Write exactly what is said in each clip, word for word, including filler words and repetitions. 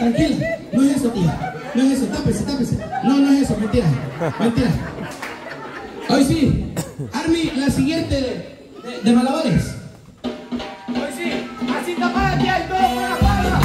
tranquila. No es eso, tía. No es eso, tápese, tápese. No, no es eso, mentira. Mentira. Hoy sí. Army, la siguiente de, de, de malabares. Hoy sí. Así tapada, tía, y todo por la espalda.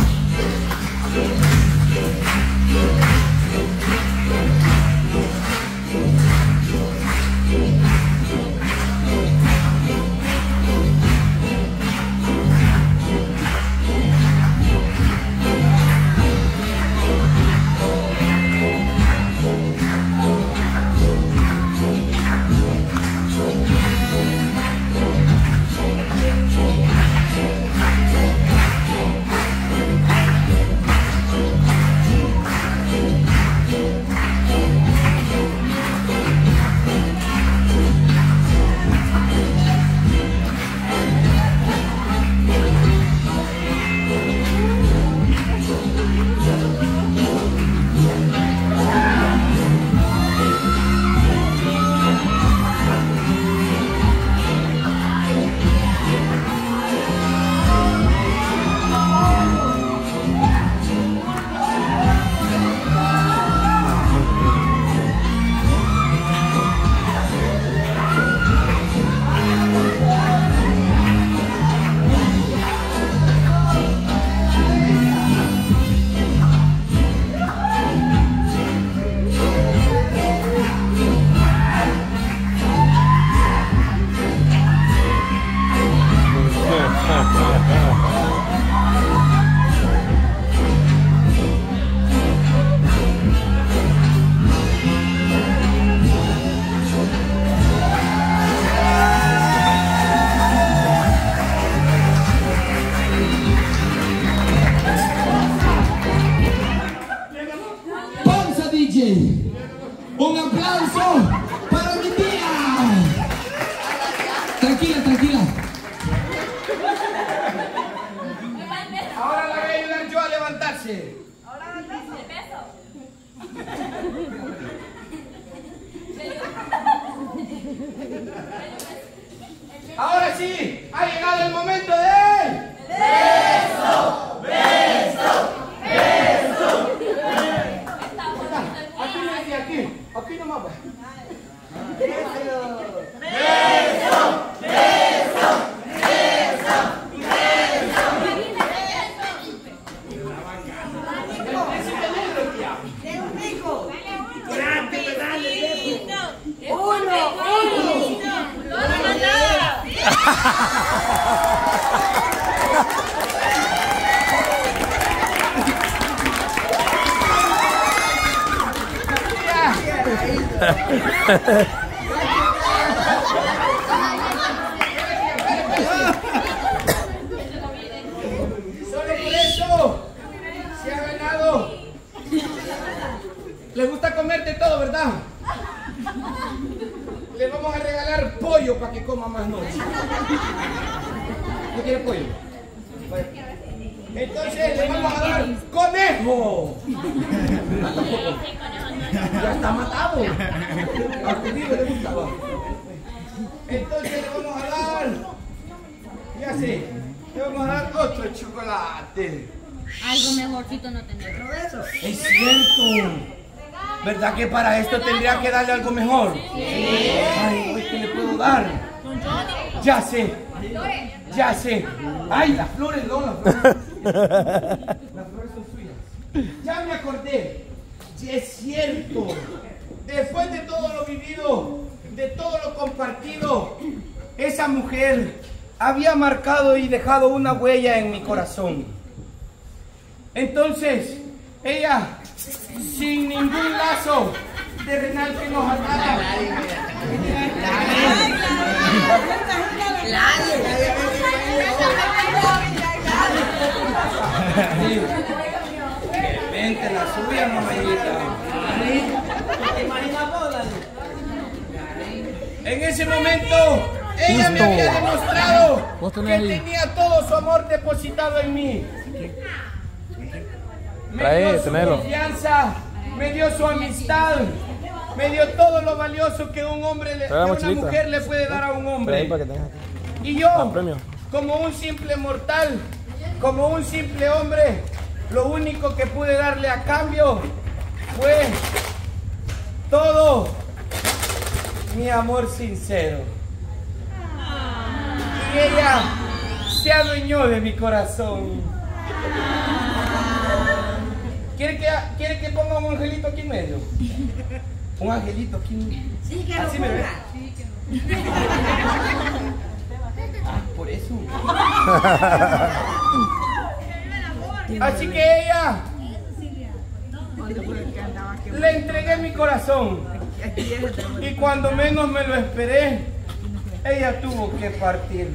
Un aplauso para mi tía. Tranquila, tranquila. Ahora la voy a ayudar yo a levantarse. Ahora levantarse. El peso. Ahora sí, ha llegado el momento de... ¡Beso! ¡Beso! ¡Beso! Aquí, aquí, aquí. Aquí nomás. ¡Beso! ¡Beso! ¡Beso! ¡Beso! ¡Beso! ¡Uno! ¡Uno! Solo por eso se ha ganado. Le gusta comer de todo, ¿verdad? Le vamos a regalar pollo para que coma más noche. ¿No quiere pollo? Entonces le vamos a dar conejo. Ya está matado. A tu vivo le gustaba. Entonces le vamos a dar, ya sé, le vamos a dar otro chocolate. Algo mejorcito no tendré. Es cierto. ¿Verdad que para esto tendría que darle algo mejor? Sí. Ay, ¿qué le puedo dar? Ya sé. Ya sé. Ay, las flores no, las flores. Las flores son suyas. Ya me acordé. Sí, es cierto. Después de todo lo vivido, de todo lo compartido, esa mujer había marcado y dejado una huella en mi corazón. Entonces, ella, sin ningún lazo terrenal que nos atara, vente la suya, mamita. En ese momento, ella me había demostrado que tenía todo su amor depositado en mí. Me dio su confianza, me dio su amistad, me dio todo lo valioso que un hombre, le, que una mujer le puede dar a un hombre. Y yo, como un simple mortal, como un simple hombre, Lo único que pude darle a cambio fue todo mi amor sincero. Y ella se adueñó de mi corazón. ¿Quiere que, ¿Quiere que ponga un angelito aquí en medio? Un angelito aquí en medio. Sí, que así lo me ve. ponga. Sí, que lo Ah, por eso. Así que ella le entregué mi corazón. Y cuando menos me lo esperé, ella tuvo que partir.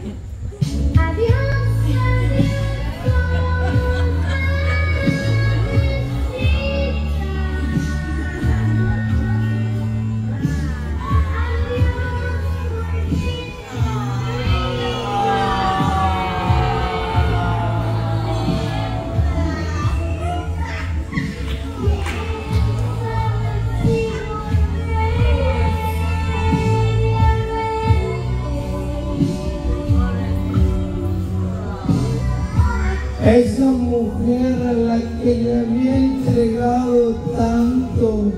Esa mujer a la que le había entregado tanto,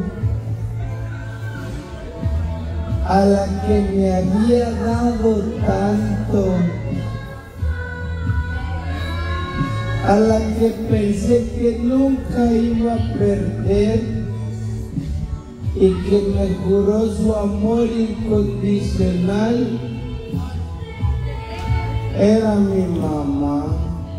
a la que me había dado tanto, a la que pensé que nunca iba a perder y que me juró su amor incondicional, era mi mamá.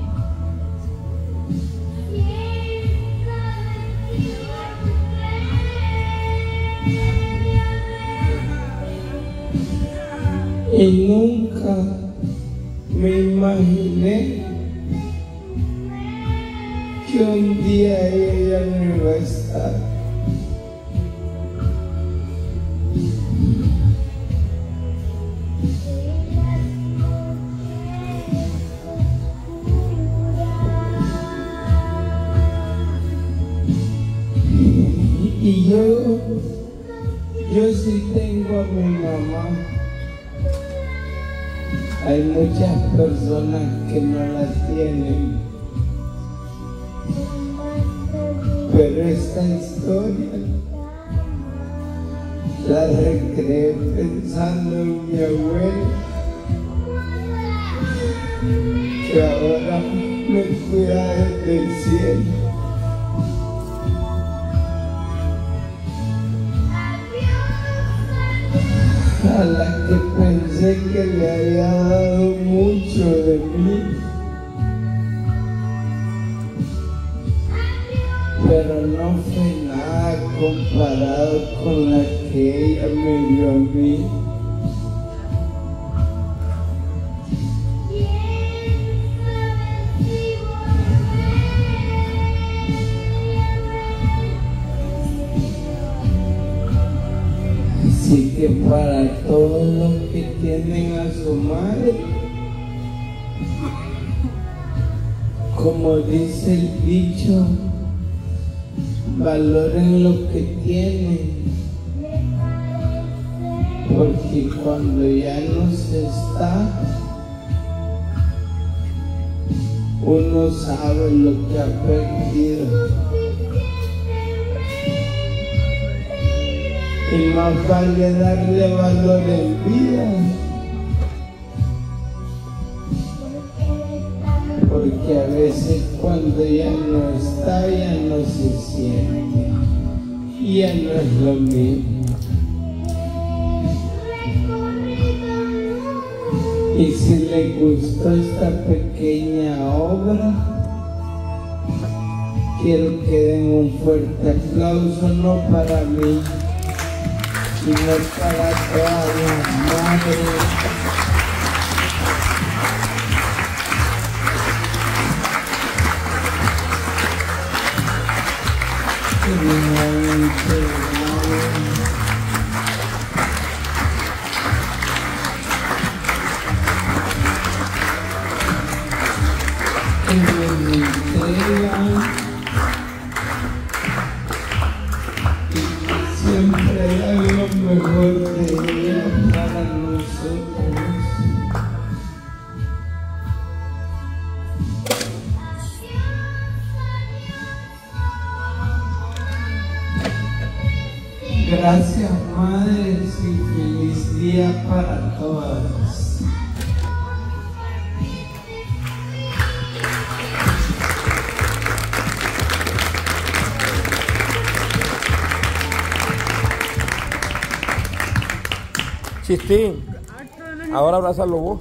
Y nunca me imaginé que un día ella no iba a estar. Y yo, yo sí tengo a mi mamá. Hay muchas personas que no la tienen, pero esta historia la recreé pensando en mi abuela, que ahora me cuida desde el cielo. A la que pensé que le había dado mucho de mí, pero no fue nada comparado con la que ella me dio a mí. Así que para todos los que tienen a su madre, como dice el dicho, valoren lo que tienen, porque cuando ya no se está, uno sabe lo que ha perdido. Y más vale darle valor en vida, porque a veces cuando ya no está, ya no se siente, y ya no es lo mismo. Y si les gustó esta pequeña obra, quiero que den un fuerte aplauso, no para mí, sino para todas las madres. Que me han entregado. Que me entregan. Siempre hay lo mejor de ella para nosotros. día para todas. Chistín, ahora abrázalo vos.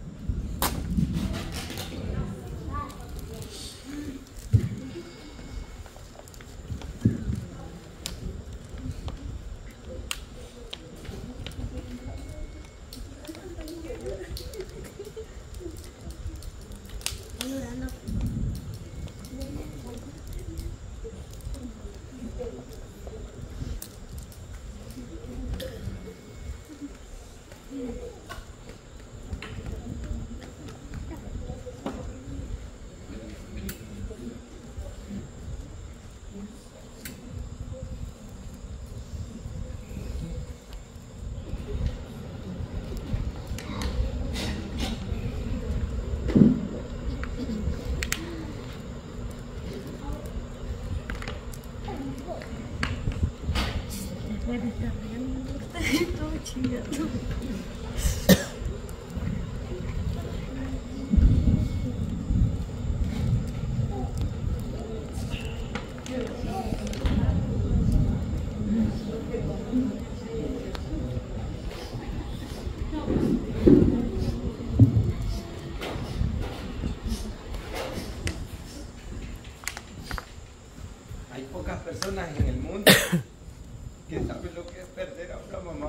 Hay pocas personas en el mundo que saben lo que es perder a una mamá.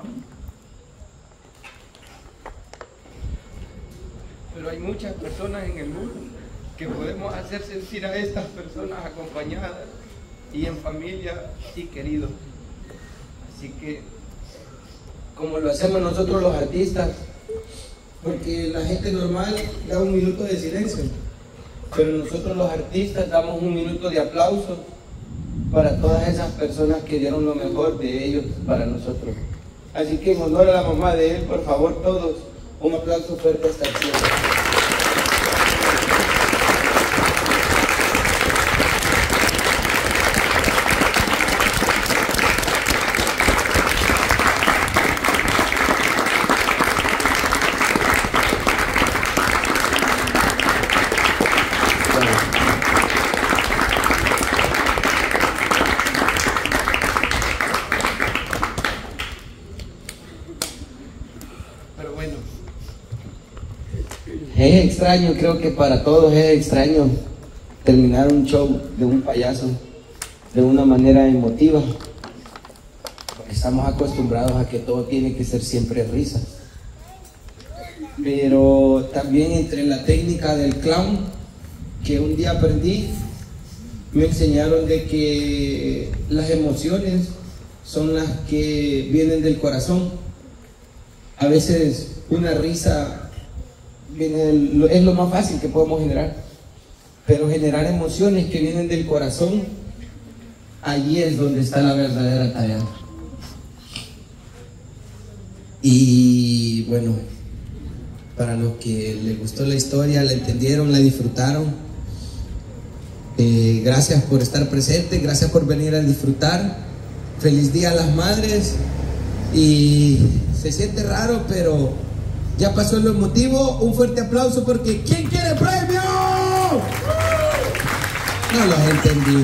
Pero hay muchas personas en el mundo que podemos hacer sentir a estas personas acompañadas y en familia y queridos. Así que, como lo hacemos nosotros los artistas, Porque la gente normal da un minuto de silencio, pero nosotros los artistas damos un minuto de aplauso para todas esas personas que dieron lo mejor de ellos para nosotros. Así que en honor a la mamá de él, por favor todos, un aplauso fuerte hasta el cielo. Pero bueno, es extraño, creo que para todos es extraño terminar un show de un payaso de una manera emotiva, porque estamos acostumbrados a que todo tiene que ser siempre risa. Pero también entre la técnica del clown que un día aprendí, me enseñaron de que las emociones son las que vienen del corazón. A veces una risa viene, es lo más fácil que podemos generar, pero generar emociones que vienen del corazón, allí es donde está la verdadera tarea. Y bueno, para los que les gustó la historia, la entendieron, la disfrutaron, eh, gracias por estar presentes, gracias por venir a disfrutar. Feliz Día a las Madres. Y se siente raro, pero ya pasó lo emotivo. Un fuerte aplauso porque ¿quién quiere premio? No los entendí.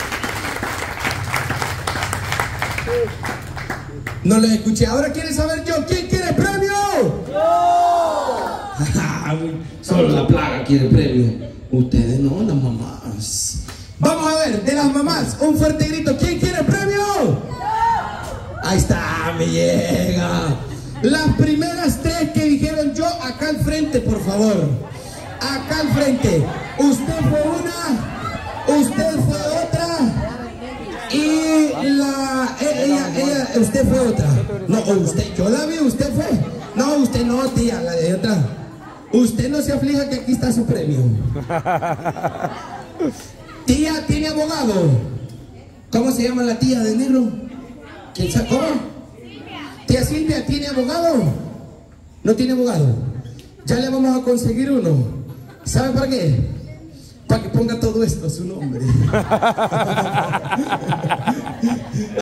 No los escuché. Ahora quiere saber yo, ¿quién quiere premio? Solo la plaga quiere premio. Ustedes no, las mamás. Vamos a ver, de las mamás, un fuerte grito. ¿Quién quiere premio? Ahí está, me llega. Las primeras tres que dijeron yo, acá al frente, por favor. Acá al frente. Usted fue una, usted fue otra. Y la, ella, ella, usted fue otra. No, usted, yo la vi, usted fue. No, usted no, tía, la de otra. Usted no se aflija que aquí está su premio. Tía, ¿tiene abogado? ¿Cómo se llama la tía de negro? ¿Quién sacó? Tía Silvia, ¿tiene abogado? No tiene abogado. Ya le vamos a conseguir uno. ¿Sabe para qué? Para que ponga todo esto a su nombre.